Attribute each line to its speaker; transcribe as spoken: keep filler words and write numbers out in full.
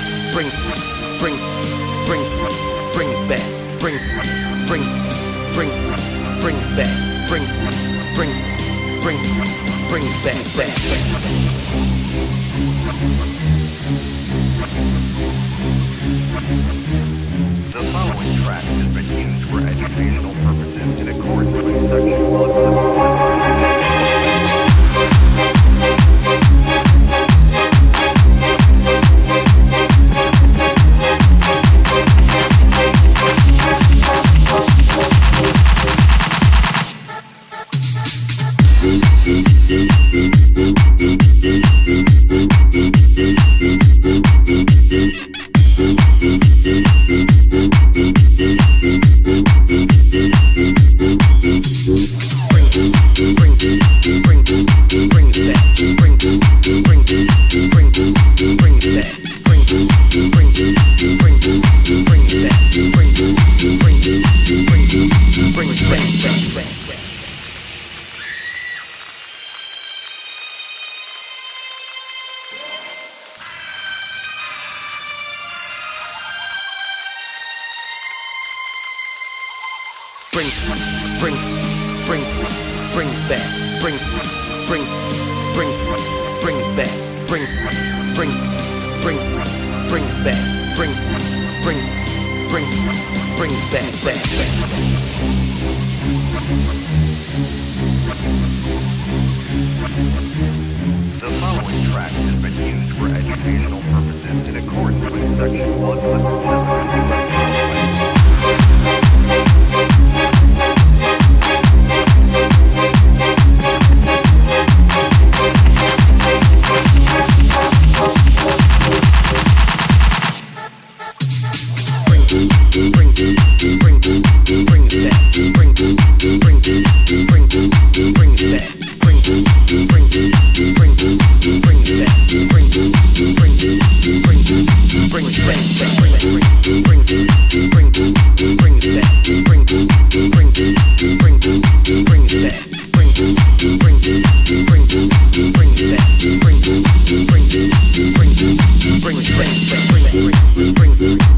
Speaker 1: bring, bring, bring, bring back, bring, bring, bring, bring back, bring, bring, bring, bring back, back, back.
Speaker 2: The following track has been used for educational purposes in accordance with Section one
Speaker 1: Bring, bring, bring, bring back, bring, bring, bring, bring back, bring, bring, bring, bring back, bring, bring, bring, bring back, back, back.
Speaker 2: The following track has been used for educational purposes in accordance with Section one hundred
Speaker 1: Bring, bring, bring, bring, bring, bring, bring, bring, bring, bring, bring,